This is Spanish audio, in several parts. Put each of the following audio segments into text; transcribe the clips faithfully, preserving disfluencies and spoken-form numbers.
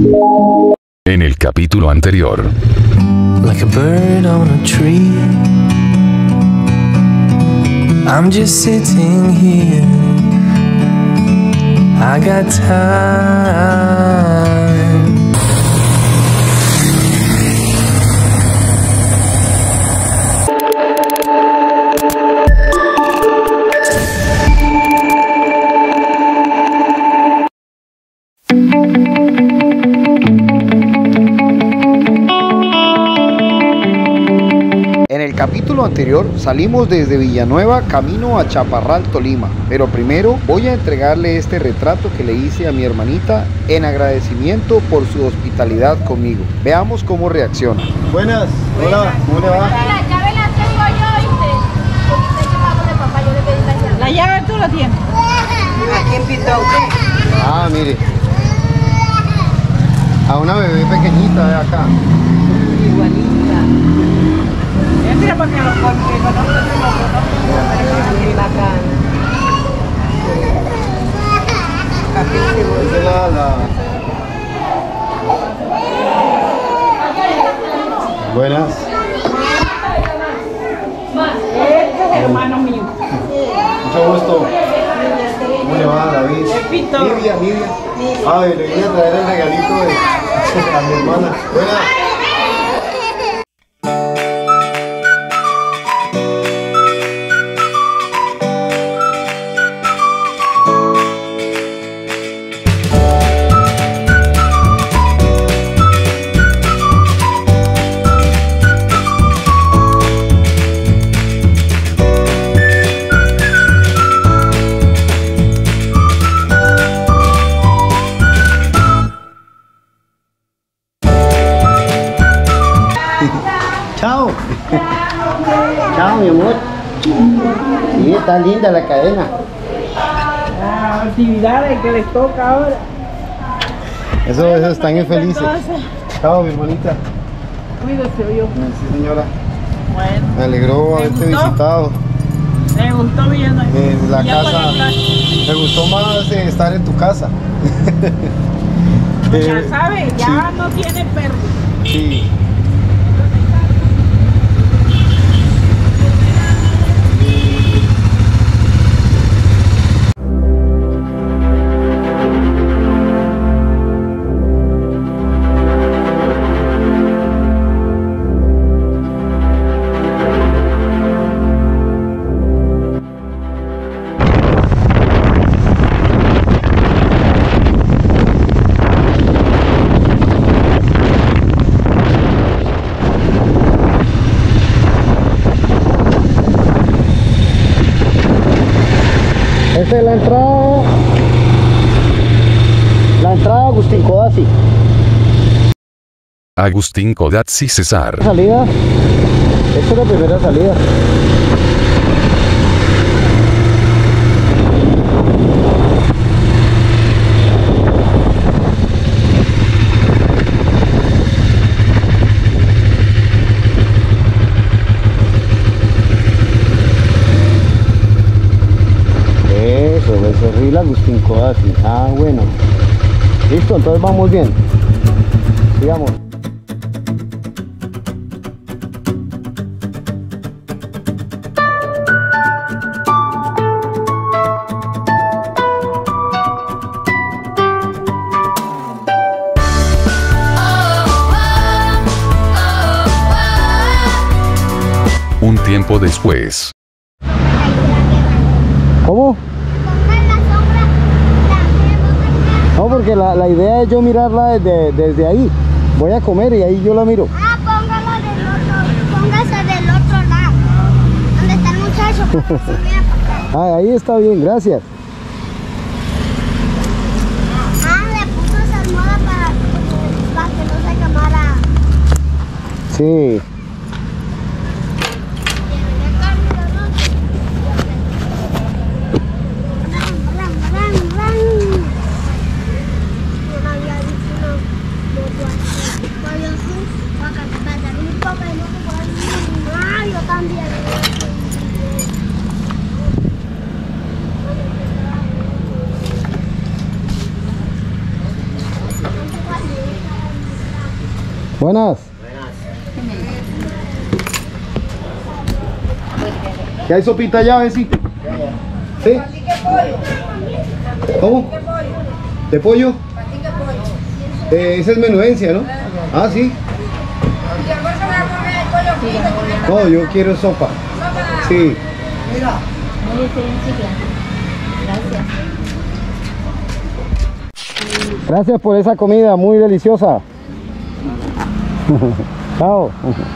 En el capítulo anterior. Like a bird on a tree, I'm just sitting here. I got time. En el capítulo anterior salimos desde Villanueva camino a Chaparral, Tolima, pero primero voy a entregarle este retrato que le hice a mi hermanita en agradecimiento por su hospitalidad conmigo. Veamos cómo reacciona. Buenas, hola, ¿cómo le va? La llave la tengo yo, ¿viste? Porque yo pago de papá, yo le pedí la llave. ¿La llave tú la tienes? ¿A quién pintó usted? Ah, mire, a una bebé pequeñita de acá. Igualita. Mira para que lo conozco, que lo conozco, pero bacana. Esa es la, la... Buenas. Este es hermano mío. Mucho gusto. ¿Cómo le va, David? Lidia, Lidia. Ay, le vine a traer el regalito de, a mi hermana. Buenas. Chao. Chao, mi amor. Sí, está linda la cadena. Ah, actividades que les toca ahora. Eso, eso están infelices. Chao, mi hermanita. Cuídese, yo. Sí, señora. Bueno. Me alegró haberte gustó? visitado. Me gustó bien. En la Ya casa. Me gustó más eh, estar en tu casa. Pues ya Eh, sabes, ya sí. no tiene perro. Sí. Esta es la entrada, la entrada Agustín Codazzi. Agustín Codazzi Cesar. Salida, esta es la primera salida. Becerril Agustín Codazzi. Ah, bueno. Listo, entonces vamos bien. Sigamos. Un tiempo después. ¿Cómo? No, porque la, la idea es yo mirarla desde, desde ahí. Voy a comer y ahí yo la miro. Ah, póngalo del otro, póngase del otro lado. Donde está el muchacho, para que se vea para acá. Ah, ahí está bien, gracias. Ah, le puso esa almohada para, para que no se quemara. Sí. Yo también. Buenas. ¿Qué hay sopita ya, besito? ¿Sí? ¿Cómo? ¿De pollo? Eh, esa es menudencia, ¿no? Ah, sí. No, yo quiero sopa. Sí. Gracias por esa comida, muy deliciosa. Chao.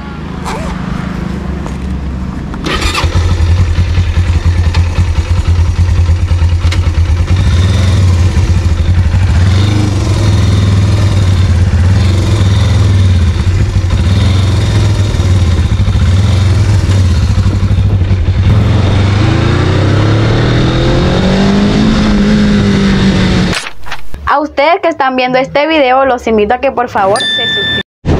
A ustedes que están viendo este video, los invito a que por favor se suscriban.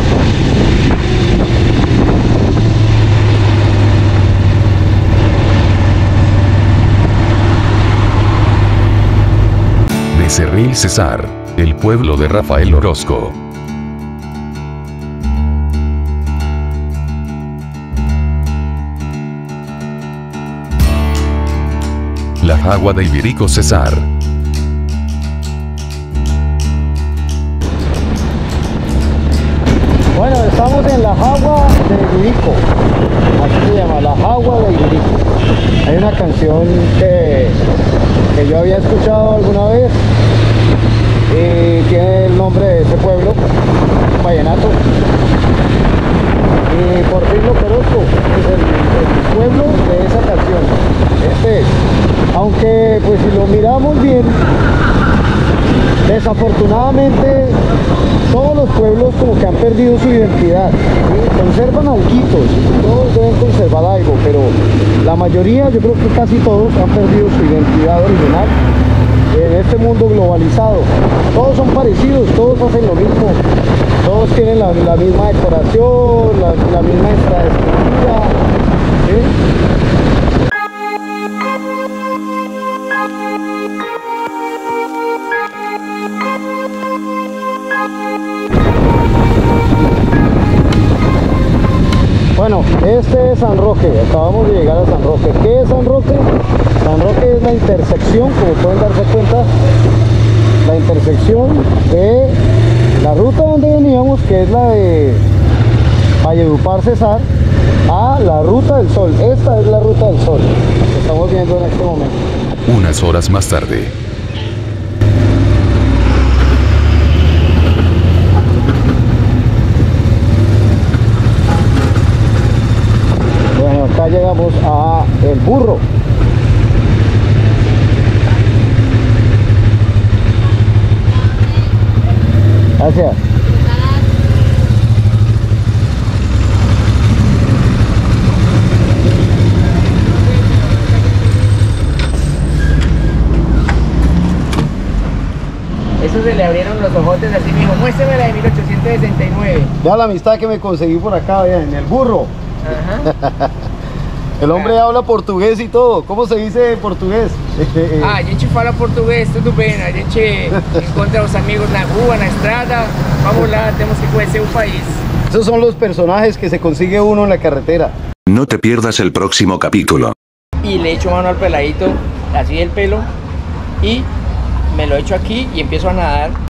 Becerril Cesar, el pueblo de Rafael Orozco. La Jagua de Ibirico Cesar. Bueno, estamos en la Jagua de Ibirico, así se llama, la Jagua de Ibirico. Hay una canción que, que yo había escuchado alguna vez y tiene el nombre de ese pueblo, vallenato. Y por fin lo conozco, es el, el pueblo de esa canción. Este es, aunque pues si lo miramos bien, desafortunadamente todos los pueblos como que han perdido su identidad, ¿sí? Conservan alquitos, todos deben conservar algo, pero la mayoría, yo creo que casi todos han perdido su identidad original en este mundo globalizado. Todos son parecidos, todos hacen lo mismo, todos tienen la, la misma decoración, la, la misma infraestructura, ¿sí? Bueno, este es San Roque, acabamos de llegar a San Roque. ¿Qué es San Roque? San Roque es la intersección, como pueden darse cuenta, la intersección de la ruta donde veníamos, que es la de Valledupar Cesar, a la Ruta del Sol. Esta es la Ruta del Sol que estamos viendo en este momento. Unas horas más tarde. Acá llegamos a El Burro. Gracias. Eso se le abrieron los ojotes así, me dijo, muéstrame la de mil ochocientos sesenta y nueve. Vea la amistad que me conseguí por acá, vean, en El Burro. Ajá. El hombre habla portugués y todo. ¿Cómo se dice en portugués? Ah, a gente fala português, tudo bem. A gente encontra os amigos na rua, na estrada. Vamos lá, temos que conhecer o país. Esos son los personajes que se consigue uno en la carretera. No te pierdas el próximo capítulo. Y le echo mano al peladito, así el pelo, y me lo echo aquí y empiezo a nadar.